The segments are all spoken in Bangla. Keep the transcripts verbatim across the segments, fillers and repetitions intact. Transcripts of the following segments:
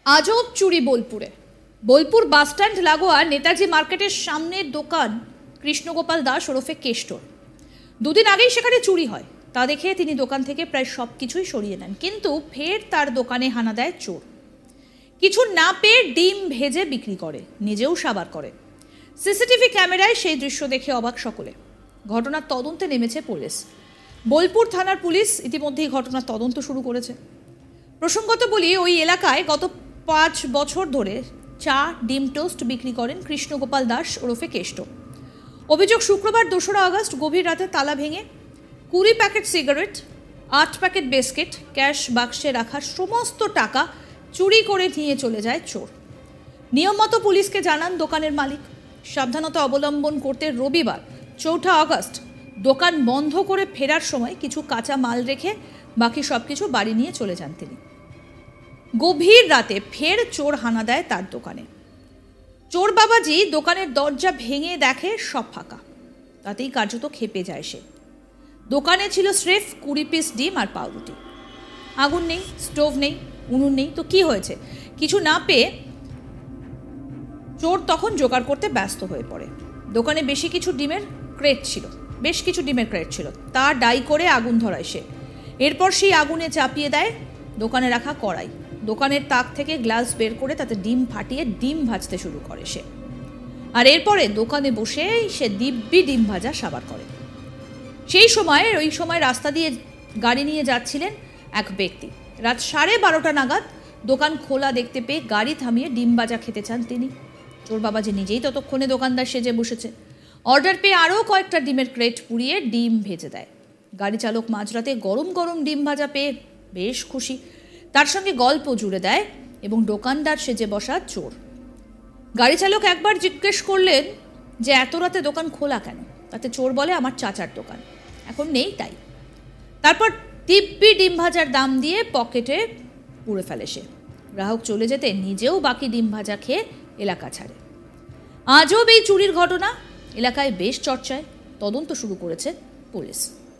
আজব চুরি বোলপুরে। বোলপুর বাসস্ট্যান্ড লাগোয়া নেতাজি মার্কেটের সামনের দোকান কৃষ্ণগোপাল দাস ওরফে কেষ্টর। দুদিন আগেই সেখানে চুরি হয়। তা দেখে তিনি দোকান থেকে প্রায় সব কিছুই সরিয়ে নেন, কিন্তু ফের তার দোকানে হানা দেয় চোর। কিছু না পেয়ে ডিম ভেজে বিক্রি করে, নিজেও সাবার করে। সিসিটিভি ক্যামেরায় সেই দৃশ্য দেখে অবাক সকলে। ঘটনার তদন্তে নেমেছে পুলিশ। বোলপুর থানার পুলিশ ইতিমধ্যেই ঘটনার তদন্ত শুরু করেছে। প্রসঙ্গত বলি, ওই এলাকায় গত পাঁচ বছর ধরে চা, ডিম টোস্ট বিক্রি করেন কৃষ্ণগোপাল দাস ওরফে কেষ্ট। অভিযোগ, শুক্রবার দোসরা আগস্ট গভীর রাতে তালা ভেঙে কুড়ি প্যাকেট সিগারেট, আট প্যাকেট বিস্কিট, ক্যাশ বাক্সে রাখা সমস্ত টাকা চুরি করে নিয়ে চলে যায় চোর। নিয়ম মতো পুলিশকে জানান দোকানের মালিক। সাবধানতা অবলম্বন করতে রবিবার চৌঠা আগস্ট দোকান বন্ধ করে ফেরার সময় কিছু কাঁচা মাল রেখে বাকি সব কিছু বাড়ি নিয়ে চলে যান তিনি। গভীর রাতে ফের চোর হানা দেয় তার দোকানে। চোর বাবাজি দোকানের দরজা ভেঙে দেখে সব ফাঁকা। তাতেই কার্যত খেপে যায় সে। দোকানে ছিল স্রেফ কুড়ি পিস ডিম আর পাউরুটি। আগুন নেই, স্টোভ নেই, উনুন নেই, তো কি হয়েছে? কিছু না পেয়ে চোর তখন জোগাড় করতে ব্যস্ত হয়ে পড়ে। দোকানে বেশি কিছু ডিমের ক্রেট ছিল বেশ কিছু ডিমের ক্রেট ছিল তা ডাই করে আগুন ধরায় সে। এরপর সেই আগুনে চাপিয়ে দেয় দোকানে রাখা কড়াই। দোকানের তাক থেকে গ্লাস বের করে তাতে ডিম ফাটিয়ে ডিম ভাজতে শুরু করে সে। আর এরপরে দোকানে বসেই সে দিব্যি ডিম ভাজা সাবার করে। সেই সময় ওই সময় রাস্তা দিয়ে গাড়ি নিয়ে যাচ্ছিলেন এক ব্যক্তি। রাত সাড়ে বারোটা নাগাদ দোকান খোলা দেখতে পেয়ে গাড়ি থামিয়ে ডিম ভাজা খেতে চান তিনি। চোর বাবাজি নিজেই ততক্ষণে দোকানদার সেজে বসেছে। অর্ডার পেয়ে আরও কয়েকটা ডিমের ক্রেট পুড়িয়ে ডিম ভেজে দেয়। গাড়ি চালক মাঝরাতে গরম গরম ডিম ভাজা পেয়ে বেশ খুশি। তার সঙ্গে গল্প জুড়ে দেয় এবং দোকানদার সেজে বসা চোর। গাড়ি চালক একবার জিজ্ঞেস করলেন যে এত রাতে দোকান খোলা কেন? তাতে চোর বলে, আমার চাচার দোকান এখন নেই তাই। তারপর দিব্যি ডিম ভাজার দাম দিয়ে পকেটে পুড়ে ফেলে সে। গ্রাহক চলে যেতে নিজেও বাকি ডিম ভাজা খেয়ে এলাকা ছাড়ে। আজব এই চুরির ঘটনা এলাকায় বেশ চর্চায়। তদন্ত শুরু করেছে পুলিশ।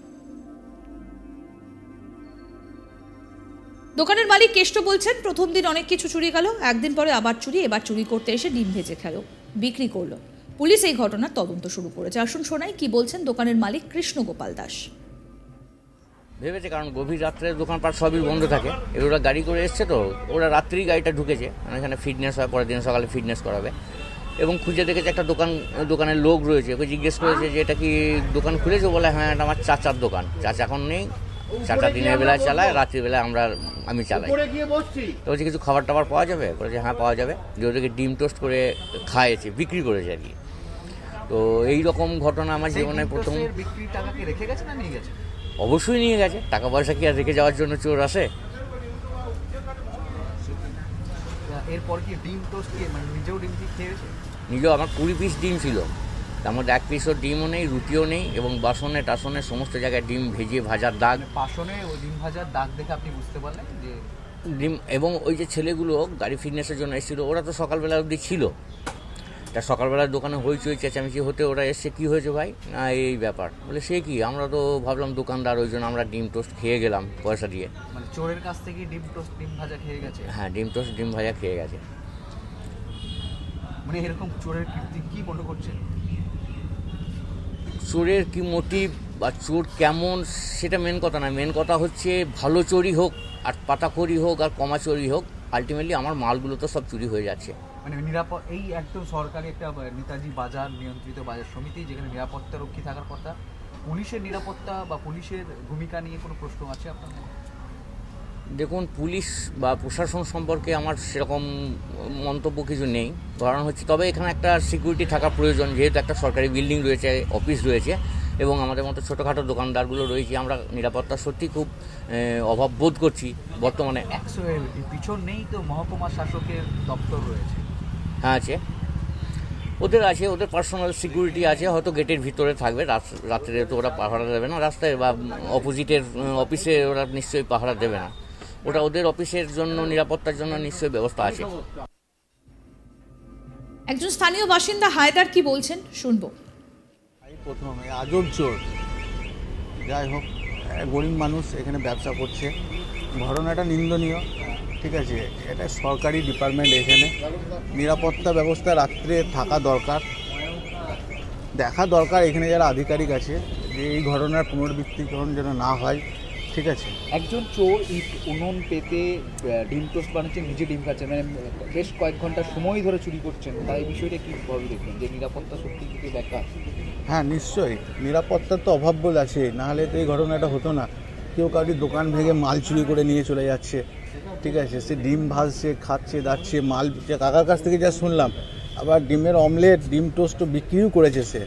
দোকানের মালিক কেষ্ট বলছেন, প্রথম দিন অনেক কিছু চুরি গেল, একদিন পরে আবার চুরি, এবার চুরি করতে এসে ডিম ভেজে খেলো, বিক্রি করলো। পুলিশ এই ঘটনার তদন্ত শুরু করেছে। আসুন শোনাই কি বলছেন দোকানের মালিক কৃষ্ণগোপাল দাস। ভেবেছে, কারণ গভীর রাত্রে দোকানপাট সবই বন্ধ থাকে। এবার ওরা গাড়ি করে এসছে, তো ওরা রাত্রেই গাড়িটা ঢুকেছে, মানে এখানে ফিটনেস হয়, পরের দিন সকালে ফিটনেস করাবে, এবং খুঁজে দেখেছে একটা দোকান, দোকানের লোক রয়েছে। ওকে জিজ্ঞেস করেছে যে এটা কি দোকান খুলেছে? বলে হ্যাঁ, এটা আমার চাচার দোকান। চাচা এখন নেই, চাচা দিনের বেলায় চালায়, রাত্রিবেলায় আমরা আমি চালাই। তো বলছে কিছু খাবার টাবার পাওয়া যাবে? বলেছে হ্যাঁ পাওয়া যাবে। যে ওদেরকে ডিম টোস্ট করে খাইয়েছে, বিক্রি করেছে আর কি। তো এই রকম ঘটনা আমার জীবনে প্রথম। অবশ্যই নিয়ে গেছে। টাকা পয়সা কি আর রেখে যাওয়ার জন্য চোর আসে? এরপর কি ডিম টোস্ট কি মানে নিজেও ডিম খেয়েছে? নিজেও। আমার কুড়ি পিস ডিম ছিল, তার মধ্যে এক পিসও ডিমও নেই, রুটিও নেই, এবং বাসনে টাসনে সমস্ত জায়গায় ডিম ভেজিয়ে ভাজার দাগ। বাসনে ওই ডিম ভাজার দাগ দেখে আপনি বুঝতে পারলেন যে ডিম। এবং ওই যে ছেলেগুলো গাড়ি ফিটনেসের জন্য এসেছিল, ওরা তো সকালবেলা অবধি ছিল। তা সকালবেলার দোকানে হইচই চেঁচামেচি হতে ওরা এসছে, কী হয়েছে ভাই? না এই ব্যাপার। বলে সে কি, আমরা তো ভাবলাম দোকানদার, ওই জন্য আমরা ডিম টোস্ট খেয়ে গেলাম পয়সা দিয়ে। মানে চোরের কাছ থেকে ডিম টোস্ট ডিম ভাজা খেয়ে গেছে? হ্যাঁ, ডিম টোস্ট ডিম ভাজা খেয়ে গেছে। মানে এরকম চোরের কীর্তি কী মনে করছেন? চোরের কি মোটিভ বা চোর কেমন সেটা মেন কথা না। মেন কথা হচ্ছে ভালো চোরই হোক আর পাতাখড়ি হোক আর কমা চোরই হোক, আলটিমেটলি আমার মালগুলো তো সব চুরি হয়ে যাচ্ছে। মানে নিরাপদ এই একদম সরকারি একটা নেতাজি বাজার নিয়ন্ত্রিত বাজার সমিতি, যেখানে নিরাপত্তা রক্ষী থাকার কথা, পুলিশের নিরাপত্তা বা পুলিশের ভূমিকা নিয়ে কোনো প্রশ্ন আছে আপনার? দেখুন, পুলিশ বা প্রশাসন সম্পর্কে আমার সেরকম মন্তব্য কিছু নেই। কারণ হচ্ছে, তবে এখানে একটা সিকিউরিটি থাকা প্রয়োজন, যেহেতু একটা সরকারি বিল্ডিং রয়েছে, অফিস রয়েছে, এবং আমাদের মতো ছোটোখাটো দোকানদারগুলো রয়েছে। আমরা নিরাপত্তা সত্যি খুব অভাব বোধ করছি বর্তমানে। একশো পিছন নেই তো মহকুমা শাসকের দপ্তর রয়েছে? হ্যাঁ আছে, ওদের আছে, ওদের পার্সোনাল সিকিউরিটি আছে, হয়তো গেটের ভিতরে থাকবে। রাত্রে তো ওরা পাহারা দেবে না রাস্তায়, বা অপোজিটের অফিসে ওরা নিশ্চয়ই পাহারা দেবে না। ওটা ওদের অফিসের জন্য, নিরাপত্তার জন্য নিশ্চয়ই ব্যবস্থা আছে। একজন স্থানীয় বাসিন্দা হায়দার কি বলছেন শুনবো। প্রথমে আজব চোর, যাই হোক, গরিব মানুষ এখানে ব্যবসা করছে, ঘটনাটা নিন্দনীয়। ঠিক আছে, এটা সরকারি ডিপার্টমেন্ট, এখানে নিরাপত্তা ব্যবস্থা রাত্রে থাকা দরকার, দেখা দরকার এখানে যারা আধিকারিক আছে, যে এই ঘটনার পুনরাবৃত্তিকরণ যেন না হয়। ঠিক আছে, একজন চোর ইট উনুন পেতে ডিম টোস্ট বানাচ্ছেন, নিজে ডিম খাচ্ছেন, মানে বেশ কয়েক ঘন্টা সময় ধরে চুরি করছেন, তাই এই বিষয়টা কি ভাবে দেখবেন যে নিরাপত্তা সত্যি কিছু দেখা? হ্যাঁ নিশ্চয়ই, নিরাপত্তার তো অভাব বোধ আছে, নাহলে তো এই ঘটনাটা হতো না। কেউ কাউকে দোকান ভেঙে মাল চুরি করে নিয়ে চলে যাচ্ছে, ঠিক আছে, সে ডিম ভাজছে, খাচ্ছে, দাচ্ছে, মাল কাকার কাছ থেকে যা শুনলাম, আবার ডিমের অমলেট, ডিম টোস্টও বিক্রিও করেছে সে।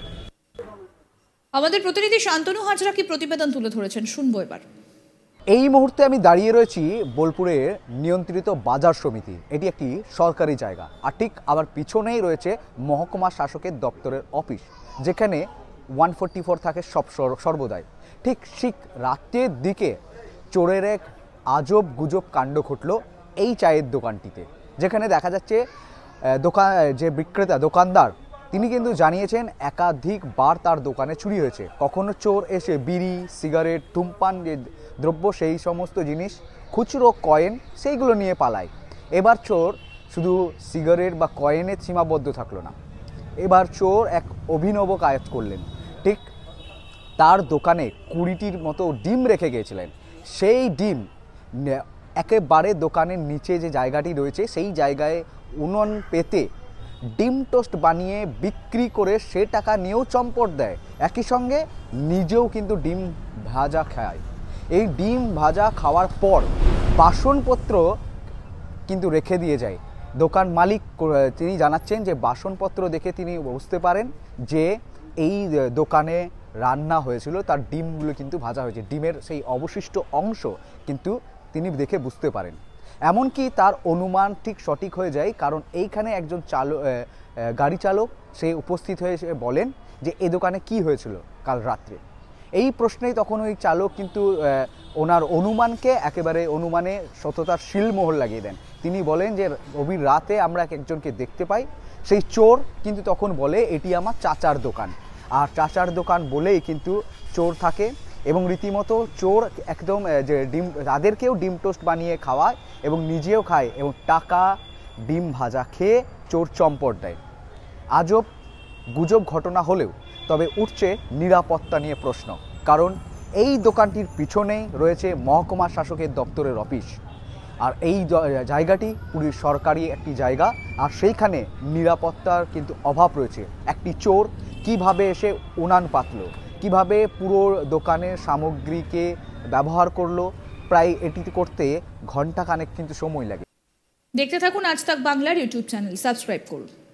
আমাদের প্রতিনিধি শান্তনু হাজরা কি প্রতিবেদন তুলে ধরেছেন, শুনবো এবার। এই মুহূর্তে আমি দাঁড়িয়ে রয়েছি বোলপুরের নিয়ন্ত্রিত বাজার সমিতি। এটি একটি সরকারি জায়গা, আর ঠিক আবার পিছনেই রয়েছে মহকুমা শাসকের দপ্তরের অফিস, যেখানে ওয়ান ফোরটি ফোর থাকে সব সর্বদাই। ঠিক ঠিক রাতের দিকে চোরের এক আজব গুজব কাণ্ড ঘটল এই চায়ের দোকানটিতে, যেখানে দেখা যাচ্ছে দোকান যে বিক্রেতা দোকানদার তিনি কিন্তু জানিয়েছেন একাধিকবার তার দোকানে চুরি হয়েছে। কখনো চোর এসে বিড়ি, সিগারেট, ধূমপান যে দ্রব্য সেই সমস্ত জিনিস, খুচরো কয়েন, সেইগুলো নিয়ে পালায়। এবার চোর শুধু সিগারেট বা কয়েনের সীমাবদ্ধ থাকলো না, এবার চোর এক অভিনব কাজ করলেন। ঠিক তার দোকানে কুড়িটির মতো ডিম রেখে গিয়েছিলেন, সেই ডিম একেবারে দোকানের নিচে যে জায়গাটি রয়েছে সেই জায়গায় উনুন পেতে ডিম টোস্ট বানিয়ে বিক্রি করে সে টাকা নিয়েও চম্পট দেয়, একই সঙ্গে নিজেও কিন্তু ডিম ভাজা খায়। এই ডিম ভাজা খাওয়ার পর বাসনপত্র কিন্তু রেখে দিয়ে যায়। দোকান মালিক তিনি জানাচ্ছেন যে বাসনপত্র দেখে তিনি বুঝতে পারেন যে এই দোকানে রান্না হয়েছিল, তার ডিমগুলো কিন্তু ভাজা হয়েছে, ডিমের সেই অবশিষ্ট অংশ কিন্তু তিনি দেখে বুঝতে পারেন। এমনকি তার অনুমান ঠিক সঠিক হয়ে যায়, কারণ এইখানে একজন চালক গাড়ি চালক সে উপস্থিত হয়ে সে বলেন যে এই দোকানে কি হয়েছিল কাল রাত্রে। এই প্রশ্নেই তখন ওই চালক কিন্তু ওনার অনুমানকে একেবারে অনুমানে সততার শিলমোহর লাগিয়ে দেন। তিনি বলেন যে গভীর রাতে আমরা একজনকে দেখতে পাই, সেই চোর কিন্তু তখন বলে এটি আমার চাচার দোকান, আর চাচার দোকান বলেই কিন্তু চোর থাকে এবং রীতিমতো চোর একদম যে ডিম তাদেরকেও ডিম টোস্ট বানিয়ে খাওয়ায় এবং নিজেও খায় এবং টাকা ডিম ভাজা খেয়ে চোর চম্পট দেয়। আজব গুজব ঘটনা হলেও তবে উঠছে নিরাপত্তা নিয়ে প্রশ্ন, কারণ এই দোকানটির পিছনেই রয়েছে মহকুমা শাসকের দপ্তরের অফিস, আর এই জায়গাটি পুরো সরকারি একটি জায়গা, আর সেইখানে নিরাপত্তার কিন্তু অভাব রয়েছে। একটি চোর কিভাবে এসে উনান পাতলো, কিভাবে পুরো দোকানের সামগ্রীকে ব্যবহার করলো, প্রায় এটি করতে ঘন্টা খানেক কিন্তু সময় লাগে। দেখতে থাকুন আজ তাক বাংলার ইউটিউব চ্যানেল, সাবস্ক্রাইব করুন।